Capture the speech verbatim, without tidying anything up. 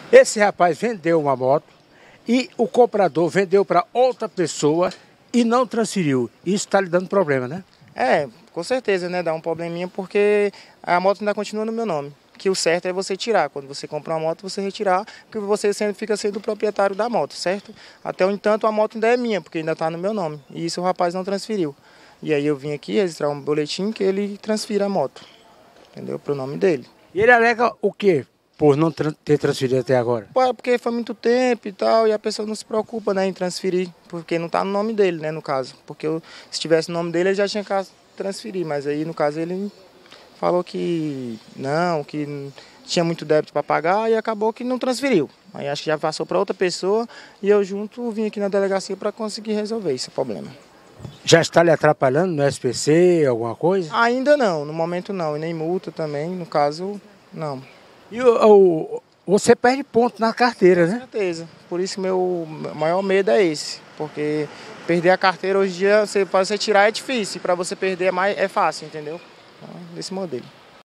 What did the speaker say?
Esse rapaz vendeu uma moto e o comprador vendeu para outra pessoa e não transferiu. Isso está lhe dando problema, né? É, com certeza, né? Dá um probleminha porque a moto ainda continua no meu nome. Que o certo é você tirar. Quando você compra uma moto, você retirar, porque você sempre fica sendo o proprietário da moto, certo? Até o entanto, a moto ainda é minha, porque ainda está no meu nome. E isso o rapaz não transferiu. E aí eu vim aqui registrar um boletim que ele transfira a moto, entendeu? Para o nome dele. E ele alega o quê? Por não tra- ter transferido até agora? Pô, é porque foi muito tempo e tal, e a pessoa não se preocupa, né, em transferir, porque não está no nome dele, né, no caso. Porque eu, se tivesse no nome dele, ele já tinha que transferir, mas aí, no caso, ele falou que não, que tinha muito débito para pagar e acabou que não transferiu. Aí acho que já passou para outra pessoa e eu junto vim aqui na delegacia para conseguir resolver esse problema. Já está lhe atrapalhando no S P C, alguma coisa? Ainda não, no momento não, e nem multa também, no caso, não. E o, o- você perde ponto na carteira, Com né? certeza, por isso meu maior medo é esse, porque perder a carteira hoje em dia, você, para você tirar é difícil, para você perder é, mais, é fácil, entendeu? Então, desse modelo.